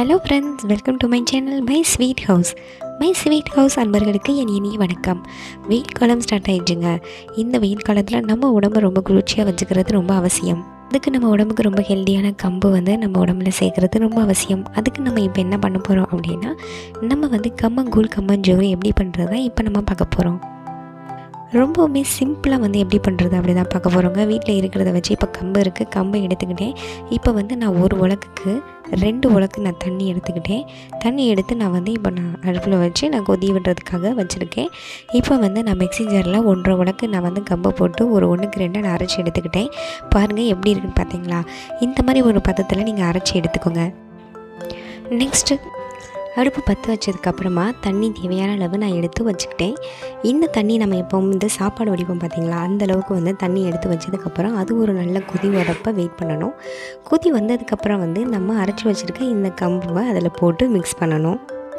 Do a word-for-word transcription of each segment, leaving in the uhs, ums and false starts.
Hello friends, welcome to my channel My Sweet House. My Sweet House அன்பர்களுக்கு என் இனிய வணக்கம். வெயில் காலம் ஸ்டார்ட் ஆயிடுச்சுங்க. இந்த வெயில் காலத்தில் நம்ம உடம்பை ரொம்ப குளிர்ச்சியாக வச்சுக்கிறது ரொம்ப அவசியம். அதுக்கு நம்ம உடம்புக்கு ரொம்ப ஹெல்த்தியான கம்பு வந்து நம்ம உடம்புல சேர்க்குறது ரொம்ப அவசியம். அதுக்கு நம்ம இப்போ என்ன பண்ண போகிறோம் அப்படின்னா, நம்ம வந்து கம்மங்கூழ் கம்மஞ்சோறு எப்படி பண்ணுறதா இப்போ நம்ம பார்க்க போகிறோம். ரொம்பவுமே சிம்பிளாக வந்து எப்படி பண்ணுறது அப்படி தான் பார்க்க போகிறோங்க. வீட்டில் இருக்கிறத வச்சு இப்போ கம்பு இருக்குது, கம்பை எடுத்துக்கிட்டேன். இப்போ வந்து நான் ஒரு உலக்குக்கு ரெண்டு உலக்கு நான் தண்ணி எடுத்துக்கிட்டேன். தண்ணி எடுத்து நான் வந்து இப்போ நான் அடுப்பில் வச்சு நான் கொதி விடுறதுக்காக வச்சுருக்கேன். இப்போ வந்து நான் மிக்ஸி ஜாரில் ஒன்றரை உலக்கு நான் வந்து கம்பை போட்டு ஒரு ஒன்றுக்கு ரெண்டு நான் அரைச்சி எடுத்துக்கிட்டேன். பாருங்கள் எப்படி இருக்குன்னு பார்த்தீங்களா? இந்த மாதிரி ஒரு பதத்தில் நீங்கள் அரைச்சி எடுத்துக்கோங்க. நெக்ஸ்ட்டு அடுப்பு பற்ற வச்சதுக்கப்புறமா தண்ணி தேவையான அளவு நான் எடுத்து வச்சுக்கிட்டேன். இந்த தண்ணி நம்ம எப்போ வந்து சாப்பாடு வடிப்போம் பார்த்திங்களா, அந்த அளவுக்கு வந்து தண்ணி எடுத்து வச்சதுக்கப்புறம் அது ஒரு நல்ல கொதி வரப்போ வெயிட் பண்ணணும். கொதி வந்ததுக்கப்புறம் வந்து நம்ம அரைச்சி வச்சுருக்க இந்த கம்புவை அதில் போட்டு மிக்ஸ் பண்ணணும்.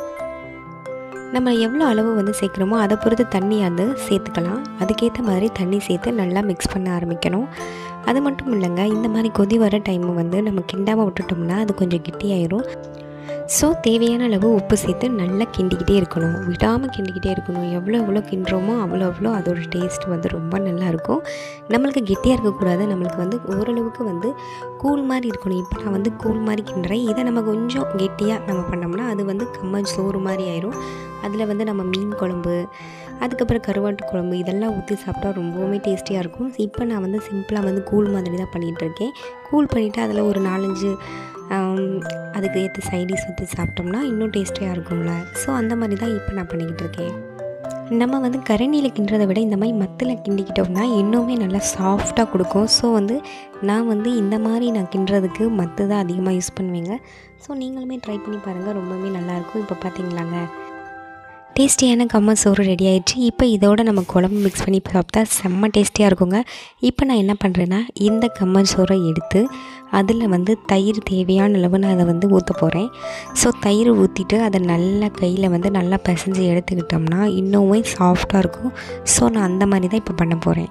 நம்ம எவ்வளோ அளவு வந்து சேர்க்குறோமோ அதை பொறுத்து தண்ணி அது சேர்த்துக்கலாம். அதுக்கேற்ற மாதிரி தண்ணி சேர்த்து நல்லா மிக்ஸ் பண்ண ஆரம்பிக்கணும். அது மட்டும் இல்லைங்க, இந்த மாதிரி கொதி வர டைமை வந்து நம்ம கிண்டாமல் விட்டுட்டோம்னா அது கொஞ்சம் கெட்டியாயிரும். ஸோ தேவையான அளவு உப்பு சேர்த்து நல்லா கிண்டிக்கிட்டே இருக்கணும், விடாமல் கிண்டிக்கிட்டே இருக்கணும். எவ்வளோ எவ்வளோ கிண்டுறோமோ அவ்வளோ அவ்வளோ அதோடய டேஸ்ட் வந்து ரொம்ப நல்லாயிருக்கும். நம்மளுக்கு கெட்டியாக இருக்கக்கூடாது, நம்மளுக்கு வந்து ஓரளவுக்கு வந்து கூழ் மாதிரி இருக்கணும். இப்போ நான் வந்து கூழ் மாதிரி கிண்டுறேன். இதை நம்ம கொஞ்சம் கெட்டியாக நம்ம பண்ணோம்னா அது வந்து கம்ம சோறு மாதிரி ஆயிரும். அதில் வந்து நம்ம மீன் குழம்பு, அதுக்கப்புறம் கருவாட்டு குழம்பு இதெல்லாம் ஊற்றி சாப்பிட்டா ரொம்பவுமே டேஸ்டியாக இருக்கும். இப்போ நான் வந்து சிம்பிளாக வந்து கூழ் மாதிரி தான் பண்ணிகிட்ருக்கேன். கூழ் பண்ணிவிட்டு அதில் ஒரு நாலஞ்சு அதுக்கு ஏற்ற சைடிஸ் ஊற்றி சாப்பிட்டோம்னா இன்னும் டேஸ்டியாக இருக்கும்ல. ஸோ அந்த மாதிரி தான் இப்போ நான் பண்ணிக்கிட்டு இருக்கேன். நம்ம வந்து கரண்டியில் கிண்டுறதை விட இந்த மாதிரி மத்தில் கிண்டிக்கிட்டோம்னா இன்னுமே நல்லா சாஃப்டாக கொடுக்கும். ஸோ வந்து நான் வந்து இந்த மாதிரி நான் கிண்டுறதுக்கு மத்து தான் அதிகமாக யூஸ் பண்ணுவேங்க. ஸோ நீங்களுமே ட்ரை பண்ணி பாருங்கள், ரொம்பவே நல்லாயிருக்கும். இப்போ பார்த்தீங்களாங்க, டேஸ்டியான கம்ம சோறு ரெடி ஆகிடுச்சு. இப்போ இதோட நம்ம குழம்பு மிக்ஸ் பண்ணி சாப்பிட்டா செம்ம டேஸ்டியாக இருக்குங்க. இப்போ நான் என்ன பண்ணுறேன்னா, இந்த கம்ம சோறை எடுத்து அதில் வந்து தயிர் தேவையான அளவு நான் அதை வந்து ஊற்ற போகிறேன். ஸோ தயிர் ஊற்றிட்டு அதை நல்லா கையில் வந்து நல்லா பிசைஞ்சு எடுத்துக்கிட்டோம்னா இன்னுமே சாஃப்டாக இருக்கும். ஸோ நான் அந்த மாதிரி தான் இப்போ பண்ண போகிறேன்.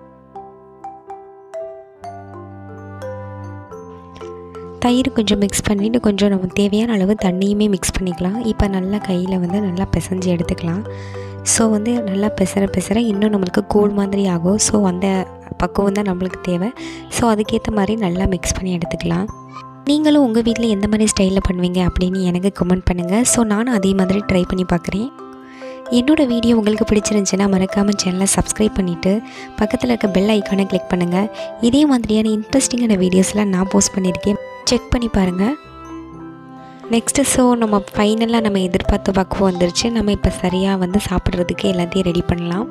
தயிர் கொஞ்சம் மிக்ஸ் பண்ணிவிட்டு கொஞ்சம் நம்ம தேவையான அளவு தண்ணியுமே மிக்ஸ் பண்ணிக்கலாம். இப்போ நல்லா கையில் வந்து நல்லா பிசைஞ்சு எடுத்துக்கலாம். ஸோ வந்து நல்லா பெசற பெசற இன்னும் நம்மளுக்கு கூழ் மாதிரி ஆகும். ஸோ அந்த பக்குவம் தான் நம்மளுக்கு தேவை. ஸோ அதுக்கேற்ற மாதிரி நல்லா மிக்ஸ் பண்ணி எடுத்துக்கலாம். நீங்களும் உங்கள் வீட்டில் எந்த மாதிரி ஸ்டைலில் பண்ணுவீங்க அப்படின்னு எனக்கு கமெண்ட் பண்ணுங்கள். ஸோ நானும் அதே மாதிரி ட்ரை பண்ணி பார்க்குறேன். என்னோடய வீடியோ உங்களுக்கு பிடிச்சிருந்துச்சுன்னா மறக்காமல் சேனலை சப்ஸ்கிரைப் பண்ணிவிட்டு பக்கத்தில் இருக்க பெல் ஐக்கானை கிளிக் பண்ணுங்கள். இதே மாதிரியான இன்ட்ரெஸ்டிங்கான வீடியோஸ்லாம் நான் போஸ்ட் பண்ணியிருக்கேன், செக் பண்ணி பாருங்கள். நெக்ஸ்ட்டு ஸோ நம்ம ஃபைனலாக நம்ம எதிர்பார்த்த பக்குவம் வந்துருச்சு. நம்ம இப்போ சரியாக வந்து சாப்பிட்றதுக்கு எல்லாத்தையும் ரெடி பண்ணலாம்.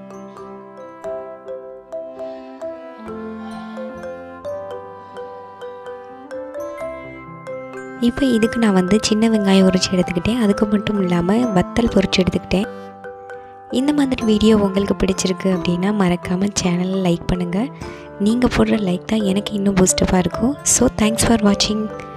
இப்போ இதுக்கு நான் வந்து சின்ன வெங்காயம் உரிச்சு எடுத்துக்கிட்டேன். அதுக்கு மட்டும் இல்லாமல் வத்தல் பொரிச்சு எடுத்துக்கிட்டேன். இந்த மாதிரி வீடியோ உங்களுக்கு பிடிச்சிருக்கு அப்படின்னா மறக்காமல் சேனலை லைக் பண்ணுங்கள். நீங்கள் போடுற லைக் தான் எனக்கு இன்னும் பூஸ்டப்பாக இருக்கும். ஸோ தேங்க்ஸ் ஃபார் வாட்சிங்.